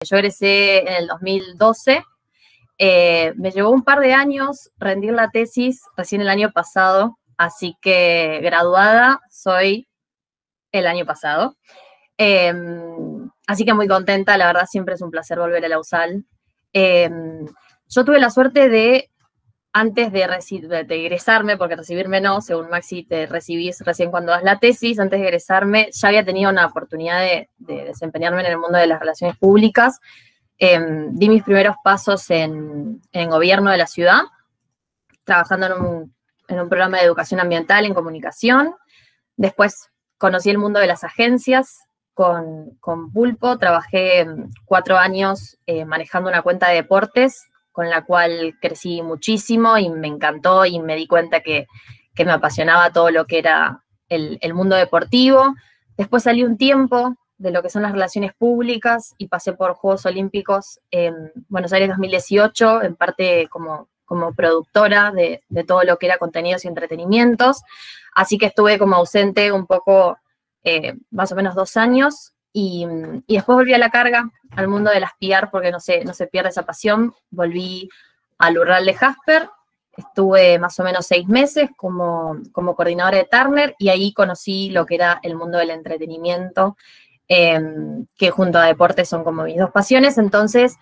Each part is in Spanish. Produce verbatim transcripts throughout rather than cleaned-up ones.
Yo egresé en el dos mil doce. Eh, me llevó un par de años rendir la tesis recién el año pasado, así que graduada soy el año pasado. Eh, así que muy contenta, la verdad siempre es un placer volver a la USAL. Eh, yo tuve la suerte de, antes de, de, de egresarme, porque recibirme no, según Maxi te recibís recién cuando das la tesis, antes de egresarme ya había tenido una oportunidad de, de desempeñarme en el mundo de las relaciones públicas. Eh, di mis primeros pasos en, en gobierno de la ciudad, trabajando en un, en un programa de educación ambiental en comunicación. Después conocí el mundo de las agencias con, con Pulpo. Trabajé cuatro años eh, manejando una cuenta de deportes, con la cual crecí muchísimo y me encantó y me di cuenta que, que me apasionaba todo lo que era el, el mundo deportivo. Después salí un tiempo de lo que son las relaciones públicas y pasé por Juegos Olímpicos en Buenos Aires dos mil dieciocho, en parte como, como productora de, de todo lo que era contenidos y entretenimientos. Así que estuve como ausente un poco, eh, más o menos dos años, y, y después volví a la carga, al mundo de las P R, porque no se, no se pierde esa pasión. Volví al Urral de Jasper, estuve más o menos seis meses como, como coordinadora de Turner, y ahí conocí lo que era el mundo del entretenimiento, eh, que junto a deportes son como mis dos pasiones. Entonces,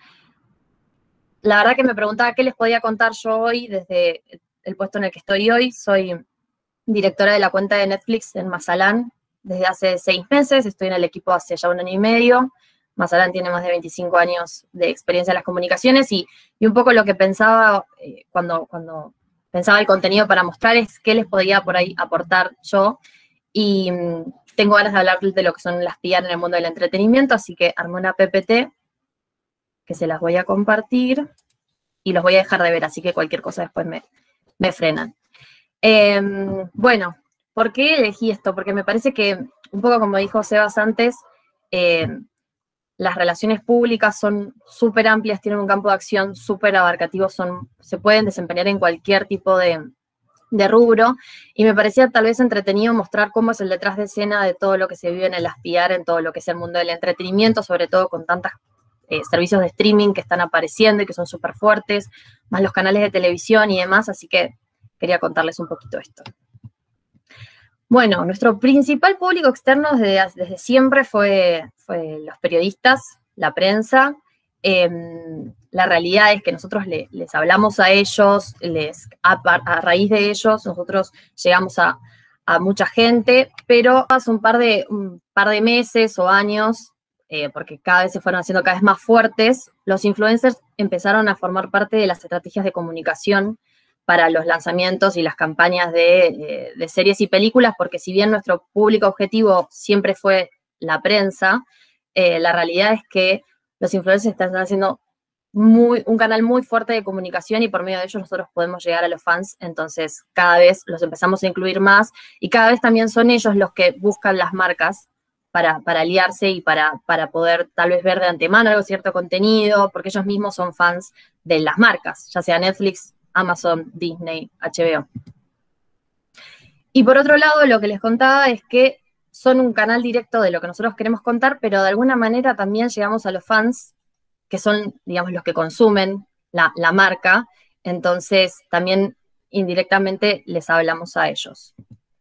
la verdad que me preguntaba qué les podía contar yo hoy desde el puesto en el que estoy hoy. Soy directora de la cuenta de Netflix en Mazalán desde hace seis meses, estoy en el equipo hace ya un año y medio. Mazalán tiene más de veinticinco años de experiencia en las comunicaciones, y, y un poco lo que pensaba eh, cuando, cuando pensaba el contenido para mostrar es qué les podía por ahí aportar yo, y um, tengo ganas de hablar de lo que son las P R en el mundo del entretenimiento, así que armé una P P T que se las voy a compartir y los voy a dejar de ver, así que cualquier cosa después me, me frenan. Eh, bueno, ¿por qué elegí esto? Porque me parece que, un poco como dijo Sebas antes, eh, las relaciones públicas son súper amplias, tienen un campo de acción súper abarcativo, son, se pueden desempeñar en cualquier tipo de, de rubro, y me parecía tal vez entretenido mostrar cómo es el detrás de escena de todo lo que se vive en el aspiar, en todo lo que es el mundo del entretenimiento, sobre todo con tantos eh, servicios de streaming que están apareciendo y que son súper fuertes, más los canales de televisión y demás, así que quería contarles un poquito esto. Bueno, nuestro principal público externo desde, desde siempre fue, fue los periodistas, la prensa. Eh, la realidad es que nosotros le, les hablamos a ellos, les, a, a raíz de ellos nosotros llegamos a, a mucha gente, pero hace un par de, un par de meses o años, eh, porque cada vez se fueron haciendo cada vez más fuertes, los influencers empezaron a formar parte de las estrategias de comunicación para los lanzamientos y las campañas de, de series y películas, porque si bien nuestro público objetivo siempre fue la prensa, eh, la realidad es que los influencers están haciendo muy, un canal muy fuerte de comunicación, y por medio de ellos nosotros podemos llegar a los fans. Entonces cada vez los empezamos a incluir más, y cada vez también son ellos los que buscan las marcas para, para aliarse y para, para poder tal vez ver de antemano algo, cierto contenido, porque ellos mismos son fans de las marcas, ya sea Netflix, Amazon, Disney, H B O. Y por otro lado, lo que les contaba es que son un canal directo de lo que nosotros queremos contar, pero de alguna manera también llegamos a los fans, que son, digamos, los que consumen la, la marca, entonces también indirectamente les hablamos a ellos.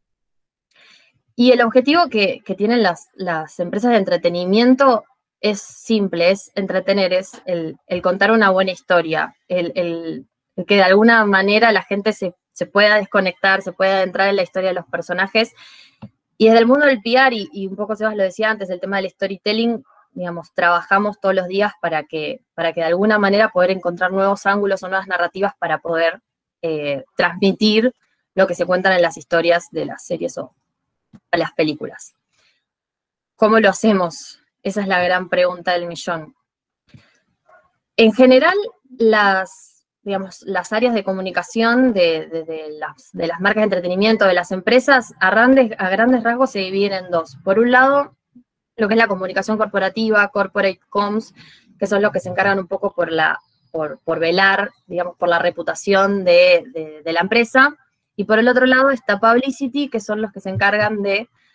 Y el objetivo que, que tienen las, las empresas de entretenimiento es simple, es entretener, es el, el contar una buena historia, el, el que de alguna manera la gente se, se pueda desconectar, se pueda entrar en la historia de los personajes. Y desde el mundo del P R, y, y un poco Sebas lo decía antes, el tema del storytelling, digamos, trabajamos todos los días para que, para que de alguna manera poder encontrar nuevos ángulos o nuevas narrativas para poder eh, transmitir lo que se cuentan en las historias de las series o las películas. ¿Cómo lo hacemos? Esa es la gran pregunta del millón. En general, las, digamos, las áreas de comunicación de, de, de, las, de las marcas de entretenimiento, de las empresas, a grandes, a grandes rasgos se dividen en dos. Por un lado, lo que es la comunicación corporativa, corporate comms, que son los que se encargan un poco por, la, por, por velar, digamos, por la reputación de, de, de la empresa. Y por el otro lado está publicity, que son los que se encargan de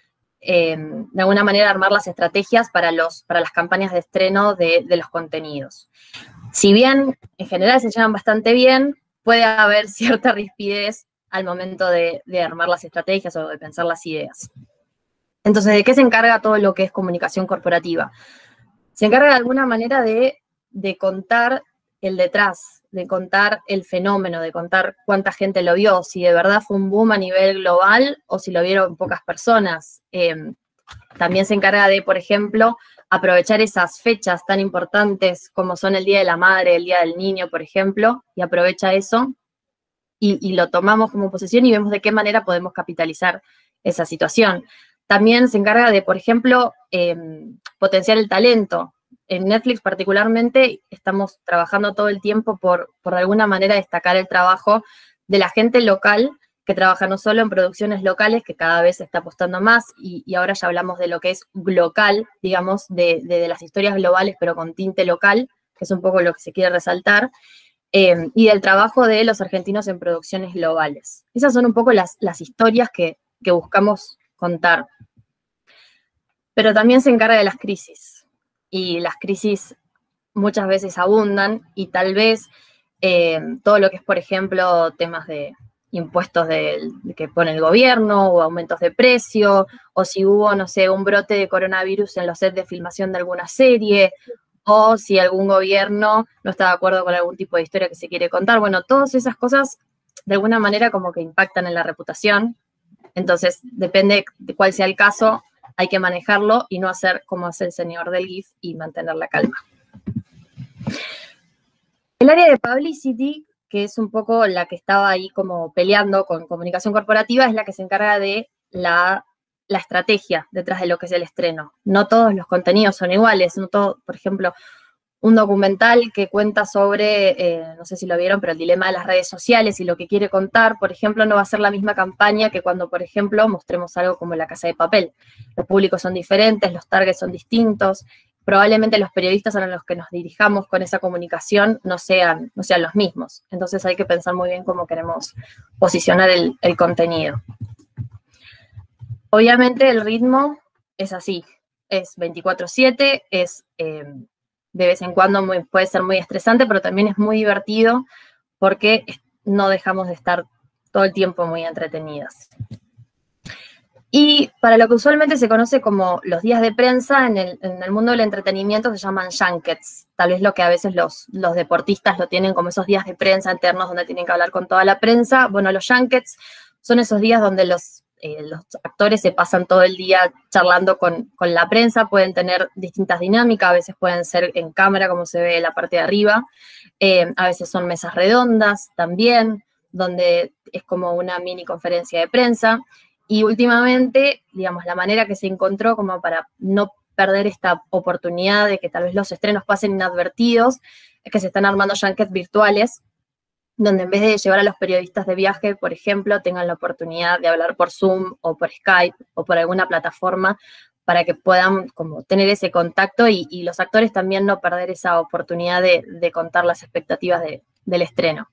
eh, de alguna manera, armar las estrategias para, los, para las campañas de estreno de, de los contenidos. Si bien, en general, se llevan bastante bien, puede haber cierta rispidez al momento de, de armar las estrategias o de pensar las ideas. Entonces, ¿de qué se encarga todo lo que es comunicación corporativa? Se encarga de alguna manera de, de contar el detrás, de contar el fenómeno, de contar cuánta gente lo vio, si de verdad fue un boom a nivel global o si lo vieron pocas personas. Eh, también se encarga de, por ejemplo, aprovechar esas fechas tan importantes como son el Día de la Madre, el Día del Niño, por ejemplo, y aprovecha eso y, y lo tomamos como posesión y vemos de qué manera podemos capitalizar esa situación. También se encarga de, por ejemplo, eh, potenciar el talento. En Netflix particularmente estamos trabajando todo el tiempo por, por de alguna manera destacar el trabajo de la gente local que trabaja no solo en producciones locales, que cada vez se está apostando más, y, y ahora ya hablamos de lo que es local, digamos, de, de, de las historias globales, pero con tinte local, que es un poco lo que se quiere resaltar, eh, y del trabajo de los argentinos en producciones globales. Esas son un poco las, las historias que, que buscamos contar. Pero también se encarga de las crisis, y las crisis muchas veces abundan, y tal vez eh, todo lo que es, por ejemplo, temas de impuestos de, de que pone el gobierno, o aumentos de precio, o si hubo, no sé, un brote de coronavirus en los sets de filmación de alguna serie, o si algún gobierno no está de acuerdo con algún tipo de historia que se quiere contar. Bueno, todas esas cosas, de alguna manera, como que impactan en la reputación. Entonces, depende de cuál sea el caso, hay que manejarlo y no hacer como hace el señor del GIF y mantener la calma. El área de publicity, que es un poco la que estaba ahí como peleando con comunicación corporativa, es la que se encarga de la, la estrategia detrás de lo que es el estreno. No todos los contenidos son iguales, no todo, por ejemplo, un documental que cuenta sobre, eh, no sé si lo vieron, pero el dilema de las redes sociales y lo que quiere contar, por ejemplo, no va a ser la misma campaña que cuando, por ejemplo, mostremos algo como La Casa de Papel. Los públicos son diferentes, los targets son distintos, probablemente los periodistas a los que nos dirijamos con esa comunicación no sean, no sean los mismos. Entonces hay que pensar muy bien cómo queremos posicionar el, el contenido. Obviamente el ritmo es así, es veinticuatro siete, es eh, de vez en cuando muy, puede ser muy estresante, pero también es muy divertido porque no dejamos de estar todo el tiempo muy entretenidas. Y para lo que usualmente se conoce como los días de prensa, en el, en el mundo del entretenimiento se llaman junkets. Tal vez lo que a veces los, los deportistas lo tienen como esos días de prensa internos donde tienen que hablar con toda la prensa. Bueno, los junkets son esos días donde los, eh, los actores se pasan todo el día charlando con, con la prensa. Pueden tener distintas dinámicas, a veces pueden ser en cámara, como se ve en la parte de arriba. Eh, a veces son mesas redondas también, donde es como una mini conferencia de prensa. Y últimamente, digamos, la manera que se encontró como para no perder esta oportunidad de que tal vez los estrenos pasen inadvertidos, es que se están armando junkets virtuales, donde en vez de llevar a los periodistas de viaje, por ejemplo, tengan la oportunidad de hablar por Zoom o por Skype o por alguna plataforma para que puedan como tener ese contacto y, y los actores también no perder esa oportunidad de, de contar las expectativas de, del estreno.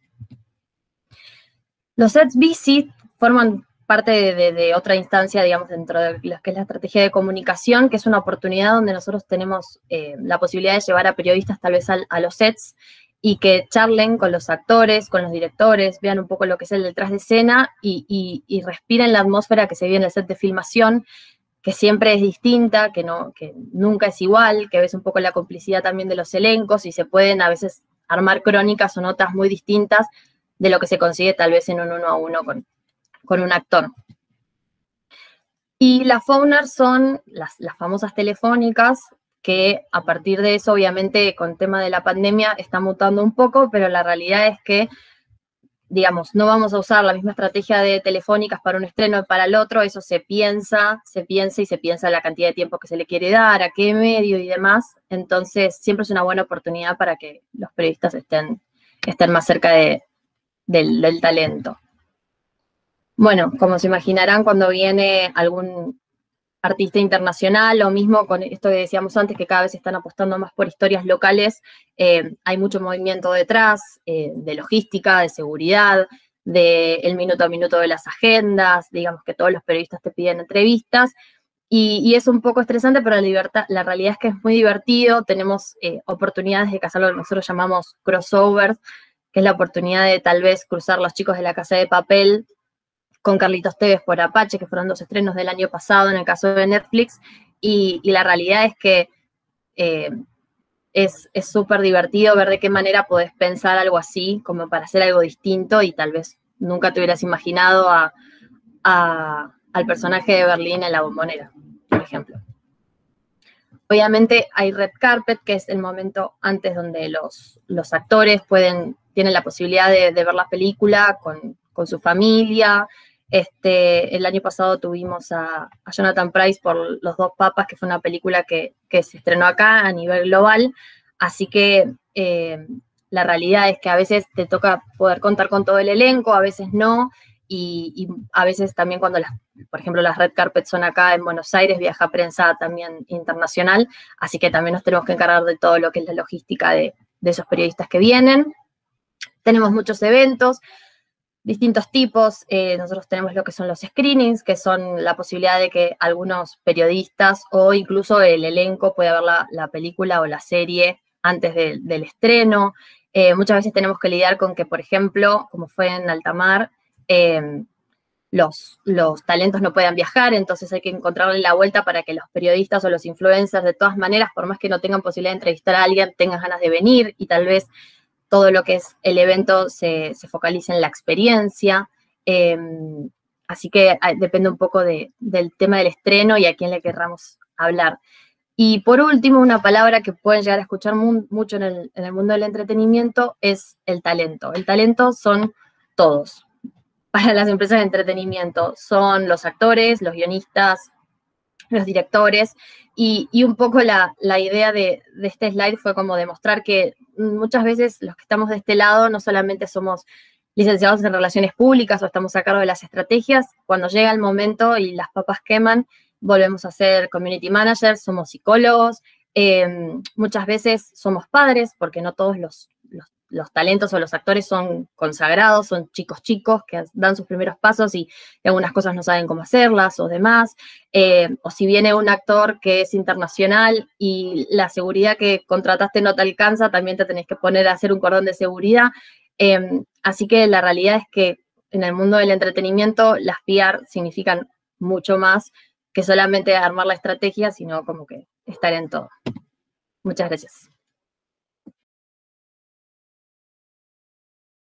Los sets busy forman parte de, de, de otra instancia, digamos, dentro de lo que es la estrategia de comunicación, que es una oportunidad donde nosotros tenemos eh, la posibilidad de llevar a periodistas tal vez a, a los sets y que charlen con los actores, con los directores, vean un poco lo que es el detrás de escena y, y, y respiren la atmósfera que se vive en el set de filmación, que siempre es distinta, que, no, que nunca es igual, que ves un poco la complicidad también de los elencos y se pueden a veces armar crónicas o notas muy distintas de lo que se consigue tal vez en un uno a uno con con un actor. Y las phoners son las, las famosas telefónicas, que a partir de eso, obviamente, con el tema de la pandemia, está mutando un poco, pero la realidad es que, digamos, no vamos a usar la misma estrategia de telefónicas para un estreno y para el otro, eso se piensa, se piensa y se piensa la cantidad de tiempo que se le quiere dar, a qué medio y demás, entonces siempre es una buena oportunidad para que los periodistas estén, estén más cerca de, del, del talento. Bueno, como se imaginarán, cuando viene algún artista internacional, o mismo con esto que decíamos antes, que cada vez están apostando más por historias locales, eh, hay mucho movimiento detrás, eh, de logística, de seguridad, del minuto a minuto de las agendas, digamos que todos los periodistas te piden entrevistas, Y, y es un poco estresante, pero la, libertad, la realidad es que es muy divertido. Tenemos eh, oportunidades de hacer lo que nosotros llamamos crossovers, que es la oportunidad de tal vez cruzar Los Chicos de la Casa de Papel con Carlitos Tevez por Apache, que fueron dos estrenos del año pasado en el caso de Netflix. Y, y la realidad es que eh, es súper divertido ver de qué manera podés pensar algo así, como para hacer algo distinto, y tal vez nunca te hubieras imaginado a, a, al personaje de Berlín en La Bombonera, por ejemplo. Obviamente hay red carpet, que es el momento antes donde los, los actores pueden, tienen la posibilidad de, de ver la película con, con su familia. Este, el año pasado tuvimos a, a Jonathan Pryce por Los Dos Papas, que fue una película que, que se estrenó acá a nivel global. Así que eh, la realidad es que a veces te toca poder contar con todo el elenco, a veces no. Y, y a veces también cuando, las, por ejemplo, las red carpets son acá en Buenos Aires, viaja prensa también internacional, así que también nos tenemos que encargar de todo lo que es la logística de, de esos periodistas que vienen. Tenemos muchos eventos, distintos tipos. Eh, nosotros tenemos lo que son los screenings, que son la posibilidad de que algunos periodistas o incluso el elenco pueda ver la, la película o la serie antes de, del estreno. Eh, muchas veces tenemos que lidiar con que, por ejemplo, como fue en Altamar, eh, los, los talentos no puedan viajar, entonces hay que encontrarle la vuelta para que los periodistas o los influencers, de todas maneras, por más que no tengan posibilidad de entrevistar a alguien, tengan ganas de venir, y tal vez todo lo que es el evento se, se focalice en la experiencia. Eh, así que depende un poco de, del tema del estreno y a quién le querramos hablar. Y por último, una palabra que pueden llegar a escuchar mu mucho en el, en el mundo del entretenimiento es el talento. El talento son todos. Para las empresas de entretenimiento son los actores, los guionistas, los directores, y, y un poco la, la idea de, de este slide fue como demostrar que muchas veces los que estamos de este lado no solamente somos licenciados en relaciones públicas o estamos a cargo de las estrategias. Cuando llega el momento y las papas queman, volvemos a ser community managers, somos psicólogos, eh, muchas veces somos padres, porque no todos los, los, los talentos o los actores son consagrados, son chicos chicos que dan sus primeros pasos y, y algunas cosas no saben cómo hacerlas o demás. Eh, o si viene un actor que es internacional y la seguridad que contrataste no te alcanza, también te tenés que poner a hacer un cordón de seguridad. Eh, así que la realidad es que en el mundo del entretenimiento las P R significan mucho más que solamente armar la estrategia, sino como que estar en todo. Muchas gracias.